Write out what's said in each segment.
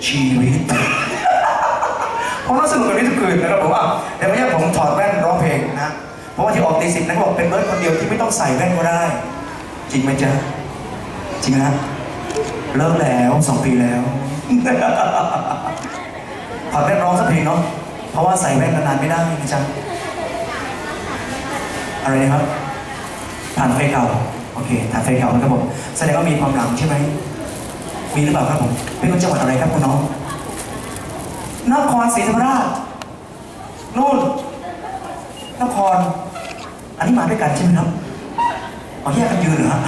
ชีวิตผมรู้สึกแบบนี้ทุกคืนนะครับผมว่าเดี๋ยวไม่ใช่ผมถอดแว่นร้องเพลงนะเพราะว่าที่ออกตี 10นั้นบอกเป็นเบิร์ดคนเดียวที่ไม่ต้องใส่แว่นก็ได้จริงไหมจ๊ะจริงนะเลิกแล้ว2 ปีแล้วถอดแว่นร้องสักเพลงเนาะเพราะว่าใส่แว่นนานๆไม่ได้นะจ๊ะอะไรนะครับผ่านไฟเก่าโอเคผ่านไฟเก่านะครับผมแสดงว่ามีความหลังใช่ไหมมีหรือเปล่าครับผมเป็นคนจังหวัดอะไรครับคุณน้องนครศรีธรรมราชนู่นนครอันนี้มาด้วยกันใช่ไหมครับเอาแยกกันยืนเหรอ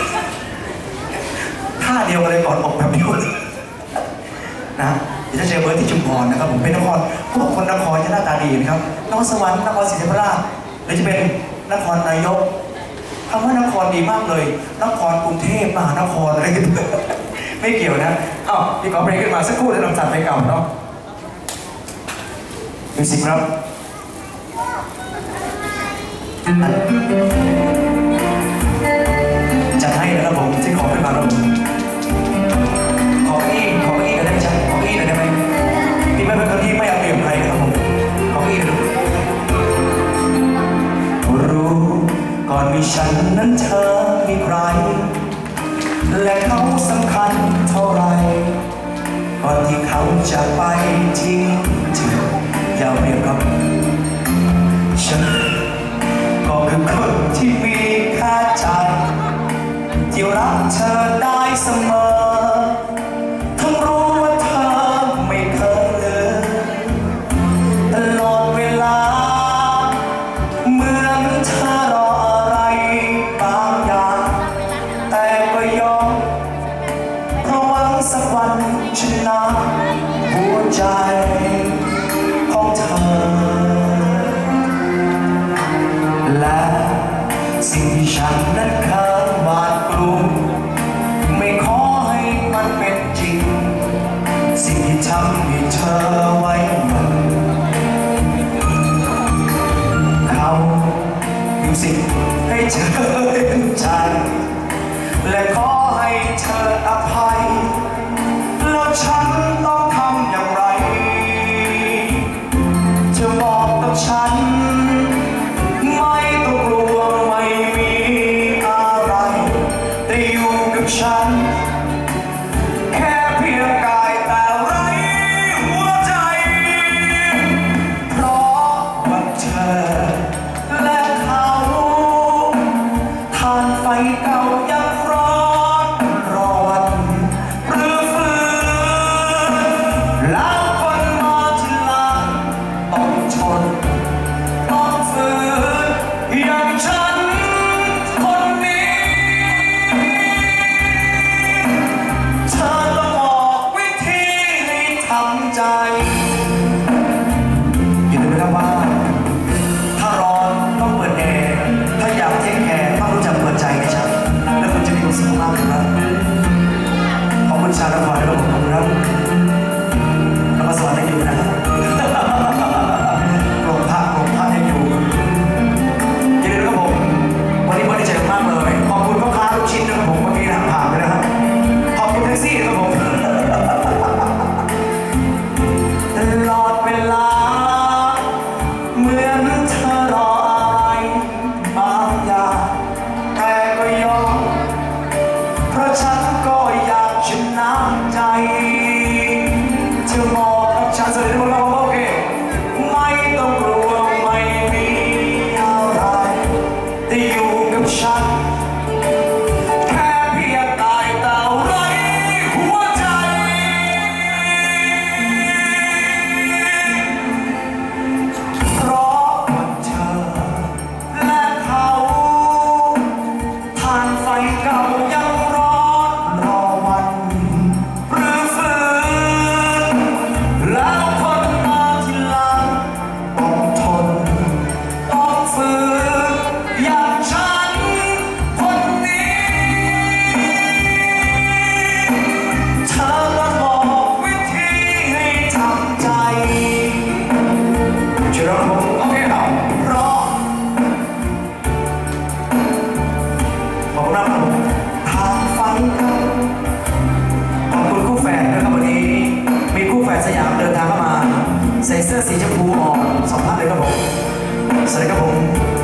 ท่าเดียวกันเลยก่อนออกแบบเดียวนะเดี๋ยวจะเจอเบิร์ดที่ชุมพรนะครับผมเป็นนครพวกคนนครจะหน้าตาดีนะครับนครสวรรค์นครศรีธรรมราชหรือจะเป็นนครนายกคำว่านครดีมากเลยนครกรุงเทพมหานครอะไรกันไม่เกี่ยวนะอ้าวพี่ขอเพลงขึ้นมาสักครู่แล้วนำจัดไปเก่าเนาะมิวสิกครับจัดให้นะครับผมที่ขอขึ้นมาแล้วขอเก้าอี้กันได้ไหมจ๊ะขอเก้าอี้ได้ไหมพี่ไม่เป็นคนที่ไม่เอาเปรียบใครนะครับผมขอเก้าอี้เลยรู้ก่อนมีฉันนั้นเธอมีใครและเขาสำคัญเท่าไรก่อนที่เขาจะไปทิ้งเธอยาวเรียบครับฉันก็คือคนที่มีค่าใจที่รักเธอได้เสมอทั้งรู้ว่าเธอไม่เคยลืมตลอดเวลาเหมือนเธอรออะไรบางอย่างแต่ก็ยอมเพราะหวังสักวันชนะหัวใจของเธอและสิ่งที่ฉันนั้นเคยหวาดกลัวไม่ขอให้มันเป็นจริงสิ่งที่ทำให้เธอไว้มันเขามีสิ่งให้เธอเห็นใจและขอให้เธออภัยแล้วฉันต้องทำอย่างไรเธอบอกกับฉันไม่ต้องกลัวไม่มีอะไรแต่อยู่กับฉันแค่เพียงกายแต่ไร้หัวใจเพราะว่าเธอและเขาทานไฟเก่ายังร้อนรอนหรือฝืนแล้วคนมาทีหลังต้องทนต้องฝืนอย่างฉันคนนี้เธอต้องบอกวิธีให้ทำใจอย่าลืมนะครับว่าถ้าร้อนต้องเปิดแอร์ถ้าอยากเทคแคร์ต้องรู้จักเปิดใจนะครับแล้วคุณจะมีความสุขมากครับขอบคุณชาวนครด้วยครับแล้วก็สวัสดีอยู่นะครับกลมพระให้อยู่ยินดีด้วยครับผมวันนี้ไม่ได้เจอมากเลยขอบคุณพ่อค้าลูกชิ้นนะครับผมเมื่อกี้นะผ่านไปนะครับขอบคุณแท็กซี่นะครับผมเสื้อสีชมพูอ่อนสัมภาษณ์เลยครับผมสวัสดีครับผม